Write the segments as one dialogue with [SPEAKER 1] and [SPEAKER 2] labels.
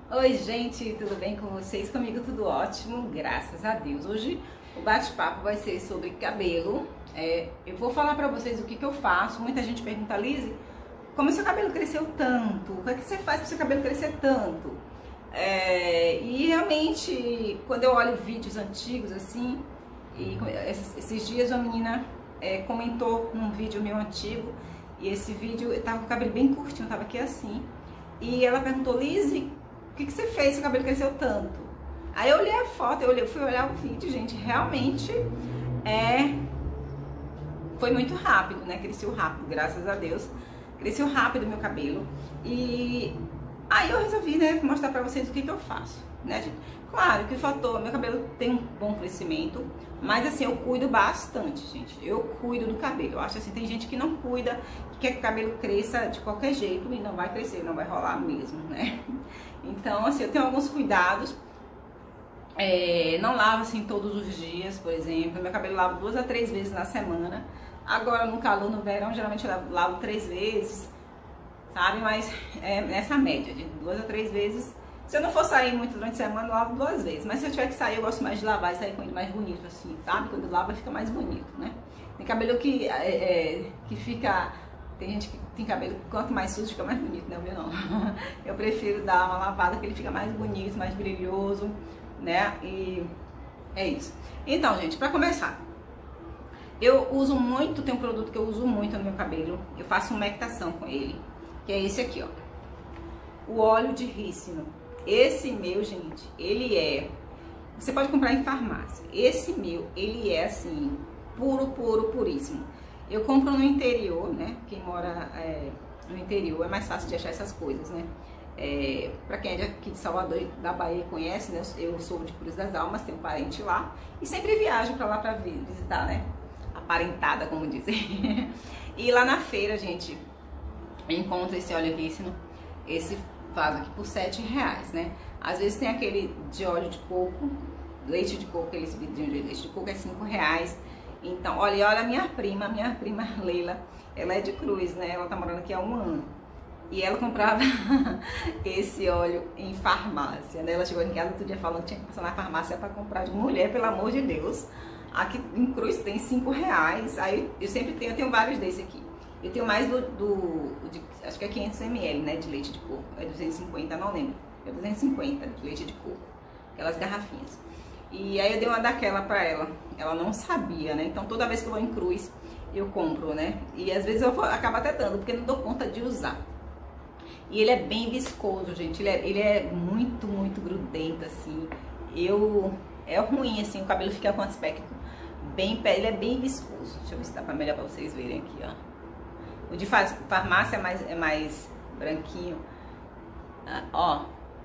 [SPEAKER 1] Oi gente, tudo bem com vocês? Comigo tudo ótimo, graças a Deus. Hoje o bate-papo vai ser sobre cabelo. Eu vou falar pra vocês o que eu faço. Muita gente pergunta, Lizzy, como seu cabelo cresceu tanto? O que é que você faz para seu cabelo crescer tanto? E realmente, quando eu olho vídeos antigos assim, e esses dias uma menina comentou num vídeo meu antigo, e esse vídeo eu tava com o cabelo bem curtinho, tava aqui assim, e ela perguntou, Lizzy, o que você fez? Seu cabelo cresceu tanto? Aí eu olhei a foto, fui olhar o vídeo, gente, realmente foi muito rápido, né? Cresceu rápido, graças a Deus. Cresceu rápido o meu cabelo. E aí eu resolvi, né, mostrar pra vocês o que eu faço, né, gente? Claro que o fator, meu cabelo tem um bom crescimento, mas assim, eu cuido bastante, gente. Eu cuido do cabelo. Eu acho assim, tem gente que não cuida, que quer que o cabelo cresça de qualquer jeito e não vai crescer, não vai rolar mesmo, né? Então, assim, eu tenho alguns cuidados. Não lavo assim todos os dias, por exemplo. Meu cabelo eu lavo 2 a 3 vezes na semana. Agora no calor, no verão, geralmente eu lavo 3 vezes, sabe? Mas nessa média de 2 a 3 vezes. Se eu não for sair muito durante a semana, eu lavo 2 vezes. Mas se eu tiver que sair, eu gosto mais de lavar e sair com ele mais bonito, assim, sabe? Quando lava, fica mais bonito, né? Tem cabelo que fica... Tem gente que tem cabelo, quanto mais sujo, fica mais bonito, né? O meu não. Eu prefiro dar uma lavada, que ele fica mais bonito, mais brilhoso, né? E é isso. Então, gente, pra começar, eu uso muito, tem um produto que eu uso muito no meu cabelo. Eu faço umectação com ele, que é esse aqui, ó. O óleo de rícino. Esse meu, gente, ele você pode comprar em farmácia. Esse meu, ele é assim, puro, puro, puríssimo. Eu compro no interior, né? Quem mora no interior é mais fácil de achar essas coisas, né? Pra quem é aqui de Salvador, da Bahia, conhece, né? Eu sou de Cruz das Almas, tenho parente lá. E sempre viajo pra lá pra visitar, né? Aparentada, como dizem. E lá na feira, gente, eu encontro esse óleo rícino, esse vaso aqui por R$7, né? Às vezes tem aquele de óleo de coco, leite de coco, aquele vidrinho de leite de coco é R$5. Então, olha a minha prima Leila, ela é de Cruz, né? Ela tá morando aqui há 1 ano. E ela comprava esse óleo em farmácia, né? Ela chegou em casa outro dia falando que tinha que passar na farmácia para comprar. De mulher, pelo amor de Deus. Aqui em Cruz tem R$5. Aí eu sempre tenho vários desse aqui. Eu tenho mais acho que é 500 ml, né? De leite de coco. É 250, não lembro. É 250 de leite de coco. Aquelas garrafinhas. E aí eu dei uma daquela pra ela. Ela não sabia, né? Então toda vez que eu vou em Cruz, eu compro, né? E às vezes eu acabo até dando, porque não dou conta de usar. E ele é bem viscoso, gente. Ele é muito, muito grudento, assim. É ruim, assim, o cabelo fica com aspecto bem... Ele é bem viscoso. Deixa eu ver se dá pra melhor pra vocês verem aqui, ó. O de farmácia é mais branquinho. Ó.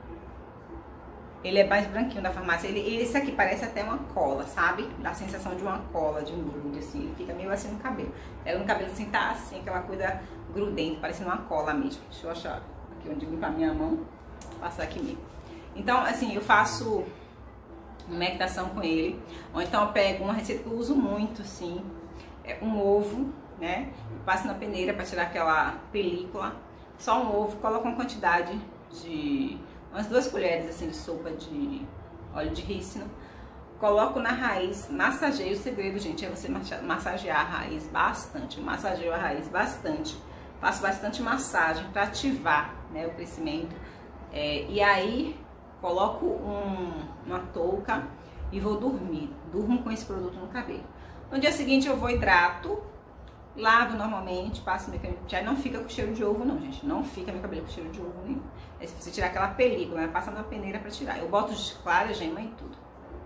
[SPEAKER 1] Ele é mais branquinho da farmácia. Esse aqui parece até uma cola, sabe? Dá a sensação de uma cola, de um grude, assim. Ele fica meio assim no cabelo. Pega no cabelo assim, tá assim, aquela coisa grudenta, parecendo uma cola mesmo. Deixa eu achar aqui onde limpar minha mão. Passar aqui mesmo. Então, assim, eu faço umectação com ele. Ou então eu pego uma receita que eu uso muito, assim. Um ovo, né? Eu passo na peneira pra tirar aquela película. Só um ovo, coloco uma quantidade de... umas 2 colheres assim de sopa de óleo de rícino, coloco na raiz, massageio. O segredo, gente, é você massagear a raiz bastante. Massageio a raiz bastante, faço bastante massagem para ativar, né, o crescimento. E aí coloco uma touca e vou dormir. Durmo com esse produto no cabelo. No dia seguinte eu vou hidrato, lavo normalmente, passo meu cabelo. Já não fica com cheiro de ovo, não, gente. Não fica meu cabelo com cheiro de ovo nenhum. É se você tirar aquela película, né? Passa na peneira pra tirar. Eu boto clara, gema e tudo.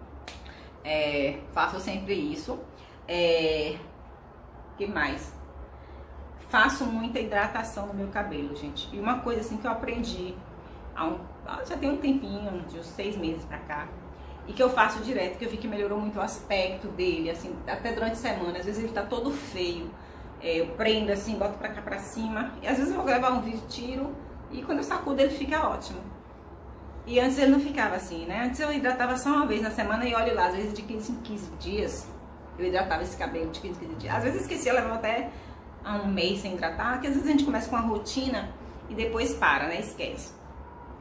[SPEAKER 1] Faço sempre isso. Que mais? Faço muita hidratação no meu cabelo, gente. E uma coisa assim que eu aprendi já tem um tempinho, de uns 6 meses pra cá, e que eu faço direto, que eu vi que melhorou muito o aspecto dele, assim, até durante a semana. Às vezes ele tá todo feio. Eu prendo assim, boto pra cá pra cima. E às vezes eu vou gravar um vídeo, tiro. E quando eu sacudo ele fica ótimo. E antes ele não ficava assim, né? Antes eu hidratava só uma vez na semana. E olha lá, às vezes de 15 em 15 dias eu hidratava esse cabelo de 15 em 15 dias. Às vezes esquecia, levava até 1 mês sem hidratar. Porque às vezes a gente começa com uma rotina e depois para, né? Esquece.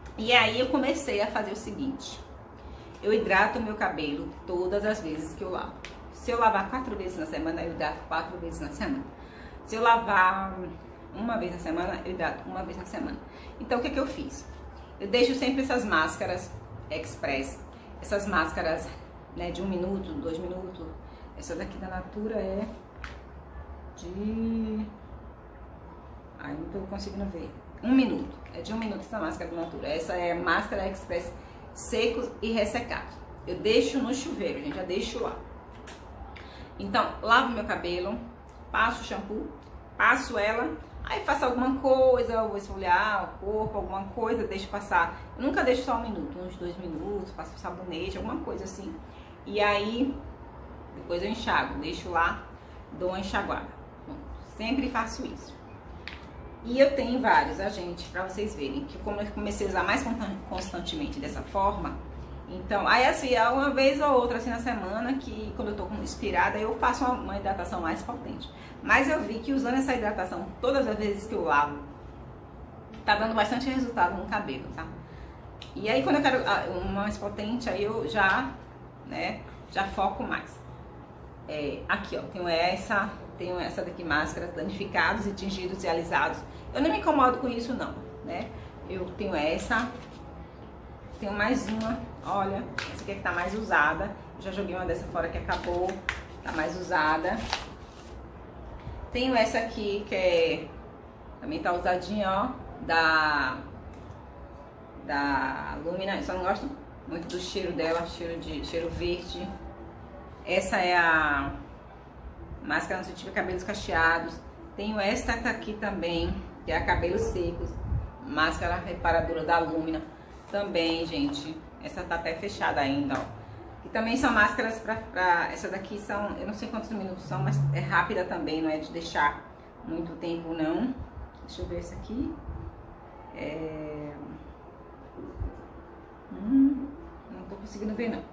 [SPEAKER 1] E aí eu comecei a fazer o seguinte: eu hidrato o meu cabelo todas as vezes que eu lavo. Se eu lavar 4 vezes na semana, eu hidrato 4 vezes na semana. Se eu lavar uma vez na semana, eu hidrato uma vez na semana. Então o que eu fiz? Eu deixo sempre essas máscaras Express, essas máscaras, né, de 1 minuto, 2 minutos. Essa daqui da Natura é de... ai, não tô conseguindo ver. 1 minuto, é de 1 minuto essa máscara da Natura. Essa é máscara Express secos e ressecados. Eu deixo no chuveiro, gente, já deixo lá. Então, lavo meu cabelo, passo o shampoo, passo ela, aí faço alguma coisa, vou esfoliar o corpo, alguma coisa, deixo passar. Eu nunca deixo só 1 minuto, uns 2 minutos, passo sabonete, alguma coisa assim. E aí, depois eu enxago, deixo lá, dou uma enxaguada. Bom, sempre faço isso. E eu tenho vários, gente, pra vocês verem, que como eu comecei a usar mais constantemente dessa forma, então, aí assim, uma vez ou outra assim na semana, que quando eu tô inspirada, eu faço uma hidratação mais potente. Mas eu vi que usando essa hidratação todas as vezes que eu lavo, tá dando bastante resultado no cabelo, tá? E aí quando eu quero uma mais potente, aí eu já, né, já foco mais. Aqui, ó, tenho essa daqui, máscara, danificados e tingidos e alisados. Eu não me incomodo com isso não, né? Eu tenho essa, tenho mais uma, olha, essa aqui é que tá mais usada. Eu já joguei uma dessa fora que acabou, tá mais usada. Tenho essa aqui que também tá usadinha, ó, da Lumina. Eu só não gosto muito do cheiro dela, cheiro verde. Essa é a máscara nutritiva cabelos cacheados. Tenho esta aqui também, que é a cabelos secos, máscara reparadora da Lumina. Também, gente, essa tá até fechada ainda, ó. E também são máscaras essa daqui são, eu não sei quantos minutos são, mas é rápida também, não é de deixar muito tempo, não. Deixa eu ver essa aqui. Não tô conseguindo ver, não.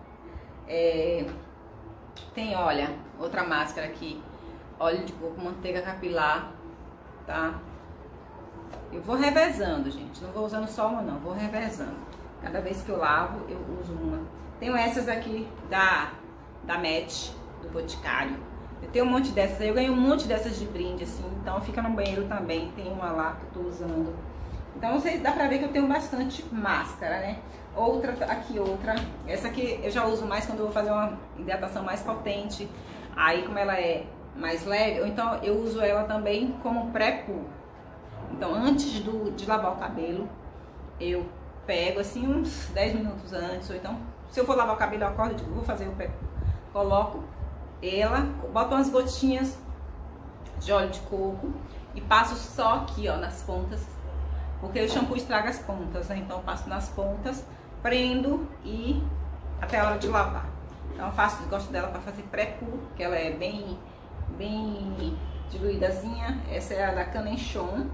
[SPEAKER 1] Tem, olha, outra máscara aqui, óleo de coco, manteiga capilar, tá? Eu vou revezando, gente, não vou usando só uma não, vou revezando. Cada vez que eu lavo, eu uso uma. Tenho essas aqui da Match, do Boticário. Eu tenho um monte dessas, eu ganhei um monte dessas de brinde, assim, então fica no banheiro também, tem uma lá que eu tô usando. Então vocês dá pra ver que eu tenho bastante máscara, né? Outra, aqui outra, essa aqui eu já uso mais quando eu vou fazer uma hidratação mais potente. Aí como ela é mais leve, ou então eu uso ela também como pré-poo. Então antes de lavar o cabelo, eu pego assim uns 10 minutos antes, ou então se eu for lavar o cabelo eu acordo e digo, vou fazer o pré-poo. Coloco ela, boto umas gotinhas de óleo de coco e passo só aqui, ó, nas pontas, porque o shampoo estraga as pontas, né? Então eu passo nas pontas, prendo e até a hora de lavar. Então eu gosto dela para fazer pré-poo, que ela é bem diluídazinha. Essa é a da Canenchon.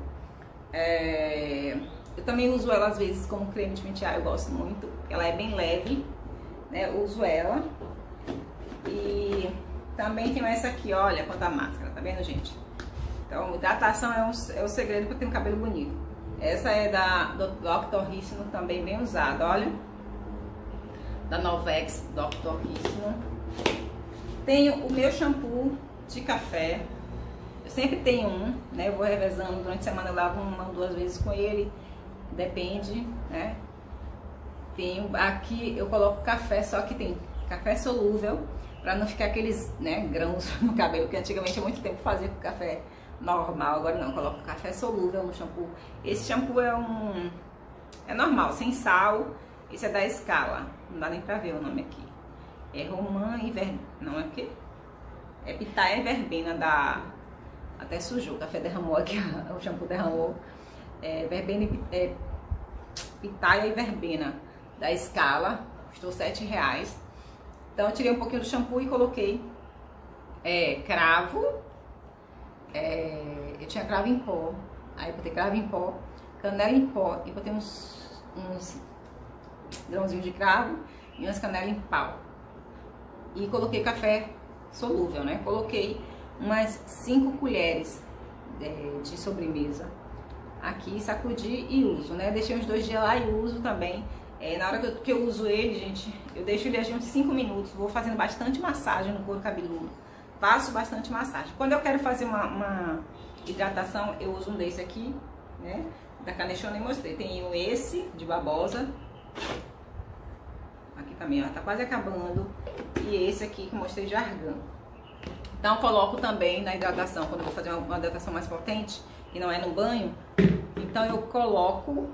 [SPEAKER 1] Eu também uso ela às vezes como creme de pentear, eu gosto muito. Ela é bem leve, né? Eu uso ela. E também tenho essa aqui, olha quanta máscara, tá vendo, gente? Então, hidratação é o segredo para ter um cabelo bonito. Essa é do Dr. Rissino, também bem usada, olha. Da Novex, Dr. Rissino. Tenho o meu shampoo de café. Eu sempre tenho um, né? Eu vou revezando, durante a semana eu lavo 1 ou 2 vezes com ele. Depende, né? Tenho, aqui eu coloco café, só que tem café solúvel, pra não ficar aqueles, né, grãos no cabelo, que antigamente há muito tempo fazia com café normal, agora não, eu coloco café solúvel no shampoo. Esse shampoo é normal, sem sal. Esse é da Scala, não dá nem pra ver o nome aqui. É Romã e Verbena, não é o quê? É Pitaia e Verbena da... Até sujou, o café derramou aqui, o shampoo derramou. Pitaia e Verbena da Scala, custou R$7. Então eu tirei um pouquinho do shampoo e coloquei cravo. Eu tinha cravo em pó, aí botei cravo em pó, canela em pó e botei uns grãozinhos de cravo e umas canelas em pau. E coloquei café solúvel, né? Coloquei umas 5 colheres de sobremesa. aqui, sacudi e uso, né? Deixei uns 2 dias lá e uso também. Na hora que eu uso ele, gente, eu deixo ele agir uns 5 minutos, vou fazendo bastante massagem no couro cabeludo. Faço bastante massagem. Quando eu quero fazer uma hidratação, eu uso um desse aqui, né? Da Canechon nem mostrei. Tem esse de babosa. Aqui também, ó, tá quase acabando. E esse aqui que eu mostrei de argan. Então eu coloco também na hidratação, quando eu vou fazer uma hidratação mais potente, e não é no banho. Então eu coloco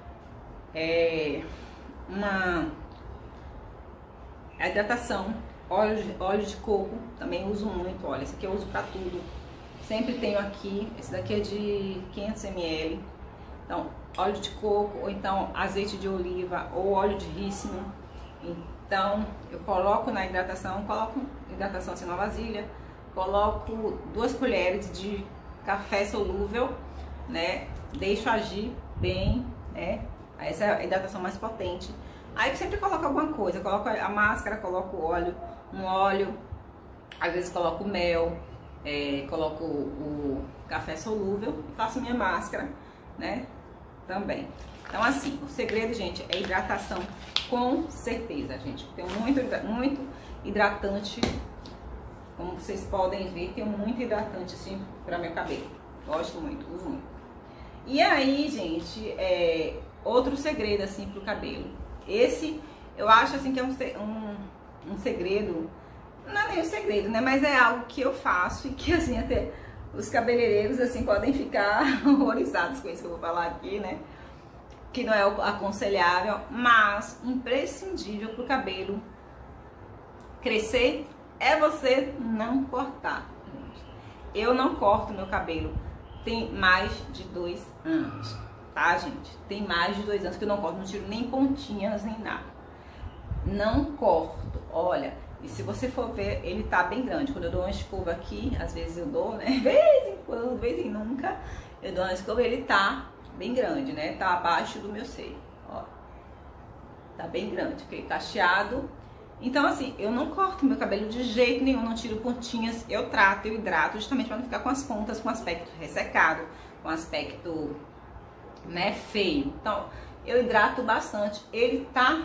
[SPEAKER 1] a hidratação, óleo de coco, também uso muito, olha, esse aqui eu uso pra tudo. Sempre tenho aqui, esse daqui é de 500 ml. Então, óleo de coco, ou então azeite de oliva, ou óleo de rícino. Então, eu coloco na hidratação, coloco hidratação assim na vasilha, coloco 2 colheres de café solúvel, né? Deixo agir bem, né? Essa é a hidratação mais potente. Aí eu sempre coloco alguma coisa, coloco a máscara, coloco um óleo, às vezes coloco mel, coloco o café solúvel e faço minha máscara, né? Também. Então assim, o segredo, gente, é hidratação com certeza, gente. Tem muito hidratante, como vocês podem ver, tem muito hidratante assim para meu cabelo. Gosto muito, uso muito. E aí, gente, outro segredo assim pro cabelo. Esse eu acho assim que é um segredo, não é nem um segredo, né? Mas é algo que eu faço e que assim até os cabeleireiros assim podem ficar horrorizados com isso que eu vou falar aqui, né? Que não é aconselhável, mas imprescindível pro cabelo crescer é você não cortar. Eu não corto meu cabelo tem mais de 2 anos, tá, gente? Tem mais de 2 anos que eu não corto, não tiro nem pontinhas, nem nada. Não corto, olha, e se você for ver, ele tá bem grande. Quando eu dou uma escova aqui, às vezes eu dou, né? Vez em quando, vez em nunca, eu dou uma escova, ele tá bem grande, né? Tá abaixo do meu seio, ó. Tá bem grande, fiquei cacheado. Então, assim, eu não corto meu cabelo de jeito nenhum, não tiro pontinhas, eu trato, eu hidrato, justamente para não ficar com as pontas com aspecto ressecado, com aspecto, né, feio. Então, eu hidrato bastante. Ele tá,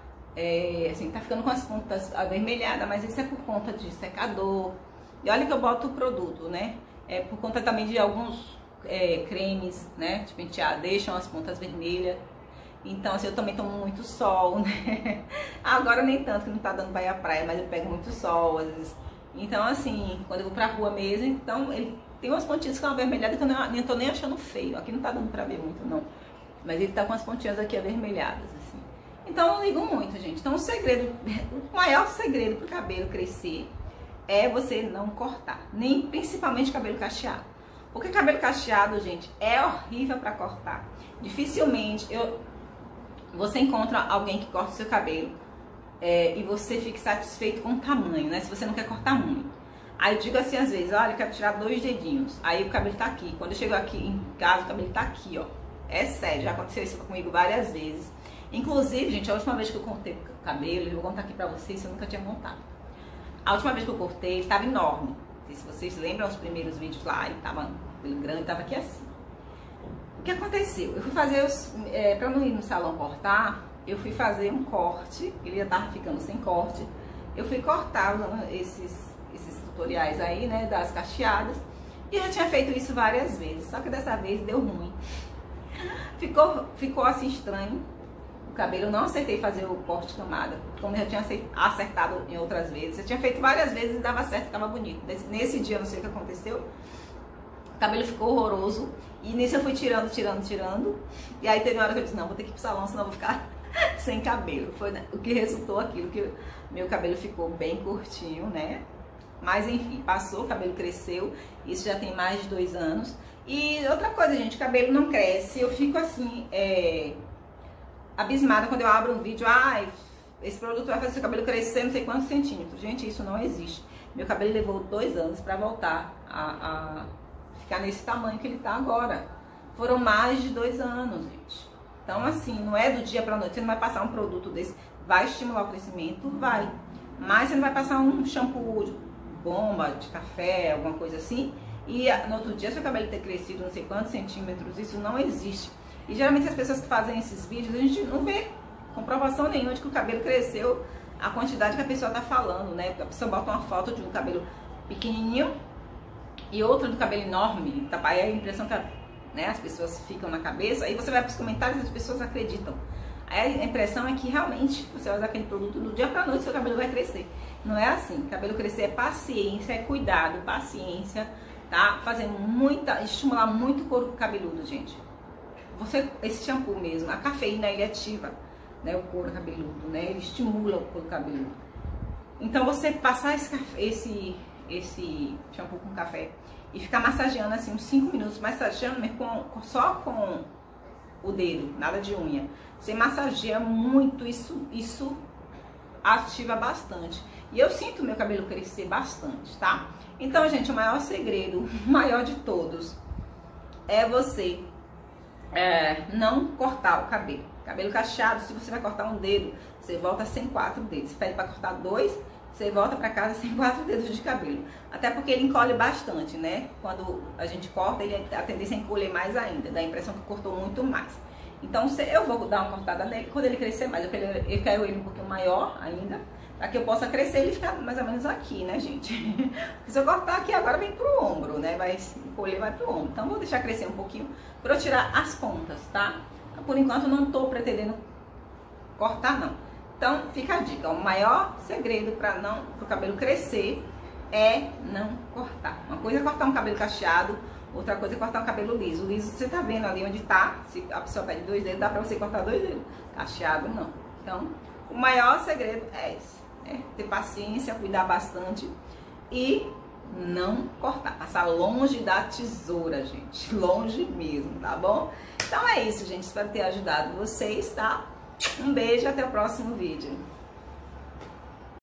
[SPEAKER 1] assim, tá ficando com as pontas avermelhadas, mas isso é por conta de secador. E olha que eu boto o produto, né? É por conta também de alguns cremes, né, de pentear, deixam as pontas vermelhas. Então, assim, eu também tomo muito sol, né? Agora nem tanto, que não tá dando pra ir à praia, mas eu pego muito sol, às vezes. Então, assim, quando eu vou pra rua mesmo, então ele tem umas pontinhas que são avermelhadas que eu não tô nem achando feio. Aqui não tá dando pra ver muito, não. Mas ele tá com as pontinhas aqui avermelhadas, assim. Então, eu não ligo muito, gente. Então, o maior segredo pro cabelo crescer é você não cortar. Nem principalmente cabelo cacheado. Porque cabelo cacheado, gente, é horrível pra cortar. Dificilmente você encontra alguém que corta o seu cabelo e você fique satisfeito com o tamanho, né? Se você não quer cortar muito. Aí eu digo assim às vezes, olha, eu quero tirar 2 dedinhos. Aí o cabelo tá aqui. Quando eu chego aqui em casa, o cabelo tá aqui, ó. É sério, já aconteceu isso comigo várias vezes. Inclusive, gente, a última vez que eu cortei o cabelo, eu vou contar aqui pra vocês, eu nunca tinha contado. A última vez que eu cortei, ele tava enorme. Não sei se vocês lembram os primeiros vídeos lá, ele tava cabelo grande, tava aqui assim. O que aconteceu? Eu fui fazer, pra não ir no salão cortar, eu fui fazer um corte, ele já tava ficando sem corte. Eu fui cortar usando esses tutoriais aí, né, das cacheadas. E eu já tinha feito isso várias vezes, só que dessa vez deu ruim. Ficou assim estranho. O cabelo, eu não acertei fazer o corte camada, como eu já tinha acertado em outras vezes. Eu tinha feito várias vezes e dava certo, ficava bonito. Nesse dia, não sei o que aconteceu, o cabelo ficou horroroso. E nisso eu fui tirando. E aí teve uma hora que eu disse, não, vou ter que ir pro salão, senão eu vou ficar sem cabelo. Foi o que resultou aquilo, que meu cabelo ficou bem curtinho, né? Mas enfim, passou, o cabelo cresceu. Isso já tem mais de 2 anos. E outra coisa, gente, o cabelo não cresce. Eu fico assim, abismada quando eu abro um vídeo. Ai, esse produto vai fazer seu cabelo crescer não sei quantos centímetros. Gente, isso não existe. Meu cabelo levou 2 anos pra voltar a ficar nesse tamanho que ele tá agora. Foram mais de 2 anos, gente. Então, assim, não é do dia pra noite. Você não vai passar um produto desse, vai estimular o crescimento? Vai. Mas você não vai passar um shampoo de bomba, de café, alguma coisa assim, e no outro dia seu cabelo ter crescido não sei quantos centímetros, isso não existe. E geralmente as pessoas que fazem esses vídeos, a gente não vê comprovação nenhuma de que o cabelo cresceu a quantidade que a pessoa tá falando, né? A pessoa bota uma foto de um cabelo pequenininho e outra do cabelo enorme, tá? Aí a impressão que né, as pessoas ficam na cabeça, aí você vai para os comentários e as pessoas acreditam. Aí a impressão é que realmente você vai usar aquele produto do dia pra noite, seu cabelo vai crescer. Não é assim. Cabelo crescer é paciência, é cuidado, paciência, tá? Fazer estimular muito o couro cabeludo, gente. Esse shampoo mesmo, a cafeína, ele ativa, né, o couro cabeludo, né? Ele estimula o couro cabeludo. Então você passar esse shampoo com café e ficar massageando assim uns 5 minutos, massageando só com o dedo, nada de unha. Você massageia muito, isso ativa bastante. E eu sinto meu cabelo crescer bastante, tá? Então, gente, o maior segredo, o maior de todos, é você não cortar o cabelo. Cabelo cacheado, se você vai cortar um dedo, você volta sem 4 dedos. Você pede para cortar 2, você volta para casa sem 4 dedos de cabelo. Até porque ele encolhe bastante, né? Quando a gente corta, a tendência é encolher mais ainda. Dá a impressão que cortou muito mais. Então, eu vou dar uma cortada nele quando ele crescer mais. Eu quero ele um pouquinho maior ainda, para que eu possa crescer ele ficar mais ou menos aqui, né, gente? Porque se eu cortar aqui agora, vem pro ombro, né? Vai encolher, vai pro ombro. Então, vou deixar crescer um pouquinho para eu tirar as pontas, tá? Por enquanto, não tô pretendendo cortar, não. Então, fica a dica. O maior segredo para o cabelo crescer é não cortar. Uma coisa é cortar um cabelo cacheado, outra coisa é cortar um cabelo liso. O liso, você tá vendo ali onde tá. Se a pessoa pede 2 dedos, dá pra você cortar 2 dedos. Cacheado, não. Então, o maior segredo é esse. É ter paciência, cuidar bastante e não cortar. Passar longe da tesoura, gente. Longe mesmo, tá bom? Então é isso, gente. Espero ter ajudado vocês, tá? Um beijo e até o próximo vídeo.